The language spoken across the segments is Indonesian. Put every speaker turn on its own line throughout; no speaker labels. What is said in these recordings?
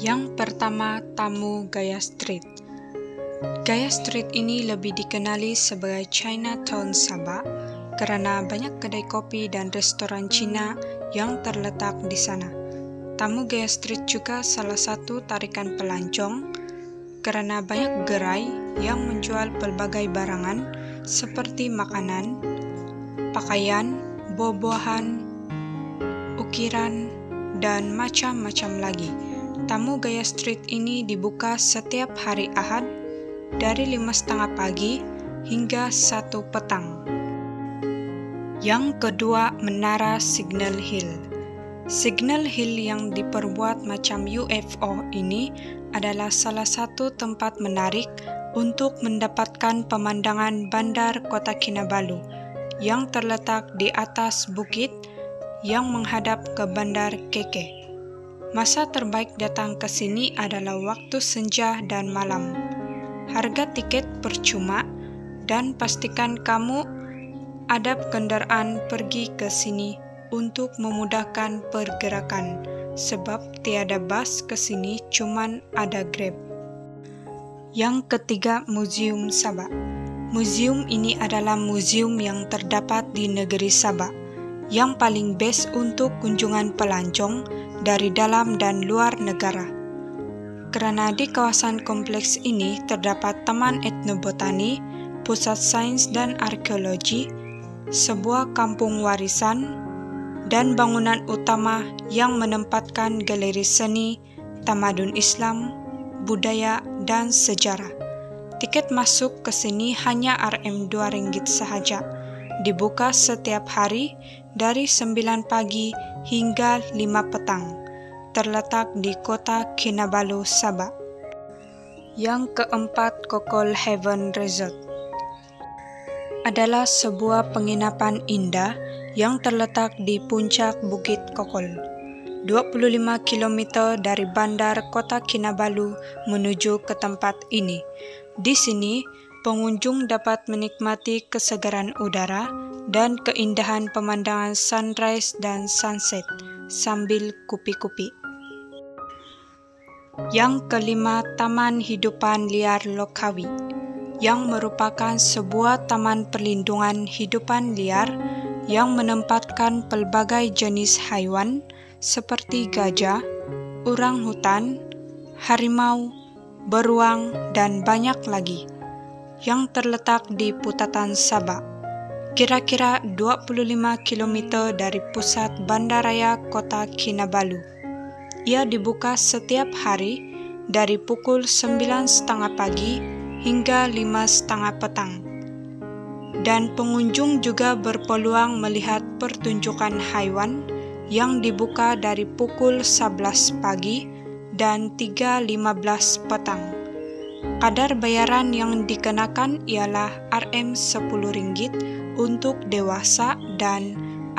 Yang pertama, tamu Gaya Street. Gaya Street ini lebih dikenali sebagai Chinatown Sabah karena banyak kedai kopi dan restoran Cina yang terletak di sana. Tamu Gaya Street juga salah satu tarikan pelancong karena banyak gerai yang menjual pelbagai barangan seperti makanan, pakaian, buah-buahan, ukiran, dan macam-macam lagi. Tamu Gaya Street ini dibuka setiap hari Ahad dari 5:30 pagi hingga 1 petang. Yang kedua, Menara Signal Hill. Signal Hill yang diperbuat macam UFO ini adalah salah satu tempat menarik untuk mendapatkan pemandangan bandar Kota Kinabalu yang terletak di atas bukit yang menghadap ke Bandar Keke. Masa terbaik datang ke sini adalah waktu senja dan malam. Harga tiket percuma dan pastikan kamu ada kendaraan pergi ke sini untuk memudahkan pergerakan sebab tiada bas ke sini, cuman ada Grab. Yang ketiga, Museum Sabah. Museum ini adalah museum yang terdapat di negeri Sabah yang paling best untuk kunjungan pelancong dari dalam dan luar negara. Karena di kawasan kompleks ini terdapat Taman Etnobotani, Pusat Sains dan Arkeologi, sebuah kampung warisan, dan bangunan utama yang menempatkan galeri seni, tamadun Islam, budaya, dan sejarah. Tiket masuk ke sini hanya Rp2 sahaja. Dibuka setiap hari dari 9 pagi hingga 5 petang. Terletak di Kota Kinabalu, Sabah. Yang keempat, Kokol Heaven Resort. Adalah sebuah penginapan indah yang terletak di puncak Bukit Kokol, 25 km dari bandar Kota Kinabalu menuju ke tempat ini. Di sini, pengunjung dapat menikmati kesegaran udara dan keindahan pemandangan sunrise dan sunset sambil kupi-kupi. Yang kelima, Taman Hidupan Liar Lokawi, yang merupakan sebuah taman perlindungan hidupan liar yang menempatkan pelbagai jenis haiwan seperti gajah, orang-hutan, harimau, beruang, dan banyak lagi, yang terletak di Putatan Sabah, kira-kira 25 km dari pusat bandaraya Kota Kinabalu. Ia dibuka setiap hari dari pukul 9:30 pagi hingga 5:30 petang. Dan pengunjung juga berpeluang melihat pertunjukan haiwan yang dibuka dari pukul 11 pagi dan 3:15 petang. Kadar bayaran yang dikenakan ialah Rp10 untuk dewasa dan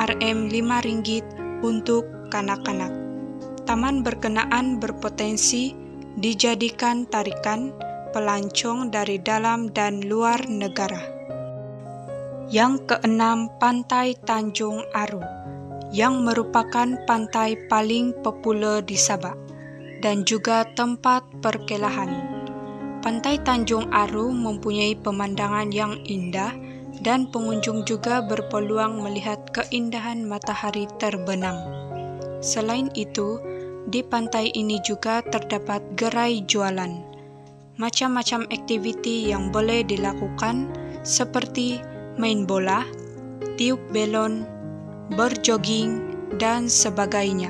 Rp5 untuk kanak-kanak. Taman berkenaan berpotensi dijadikan tarikan pelancong dari dalam dan luar negara. Yang keenam, Pantai Tanjung Aru, yang merupakan pantai paling populer di Sabah dan juga tempat perkelahan. Pantai Tanjung Aru mempunyai pemandangan yang indah dan pengunjung juga berpeluang melihat keindahan matahari terbenam. Selain itu, di pantai ini juga terdapat gerai jualan. Macam-macam aktiviti yang boleh dilakukan seperti main bola, tiup belon, berjoging, dan sebagainya.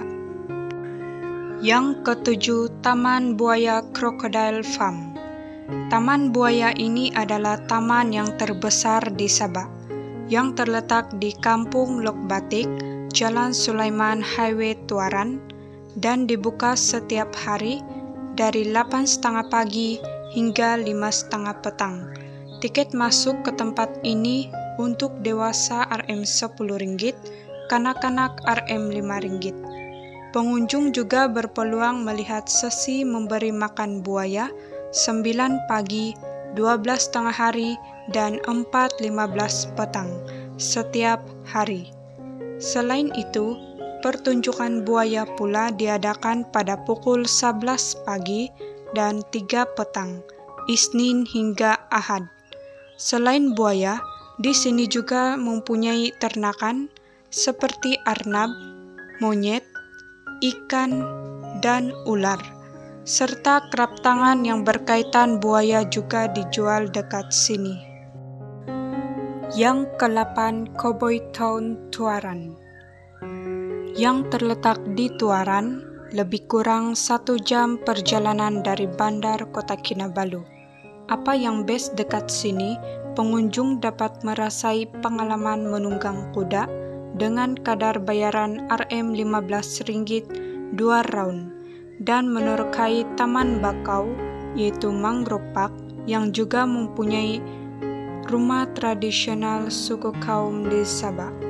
Yang ketujuh, Taman Buaya Crocodile Farm. Taman buaya ini adalah taman yang terbesar di Sabah, yang terletak di Kampung Lok Batik, Jalan Sulaiman Highway Tuaran, dan dibuka setiap hari dari 8:30 pagi hingga 5:30 petang. Tiket masuk ke tempat ini untuk dewasa Rp10, kanak-kanak Rp5. Pengunjung juga berpeluang melihat sesi memberi makan buaya 9 pagi, 12:30 hari, dan 4:15 petang setiap hari. Selain itu, Pertunjukan buaya pula diadakan pada pukul 11 pagi dan 3 petang, Isnin hingga Ahad. Selain buaya, di sini juga mempunyai ternakan seperti arnab, monyet, ikan, dan ular. Serta kerap tangan yang berkaitan buaya juga dijual dekat sini. Yang ke-8, Cowboy Town Tuaran. Yang terletak di Tuaran, lebih kurang 1 jam perjalanan dari bandar kota Kinabalu. Apa yang best dekat sini, pengunjung dapat merasai pengalaman menunggang kuda dengan kadar bayaran Rp15 2 round dan menerkai taman bakau yaitu Mangrove Park yang juga mempunyai rumah tradisional suku kaum di Sabah.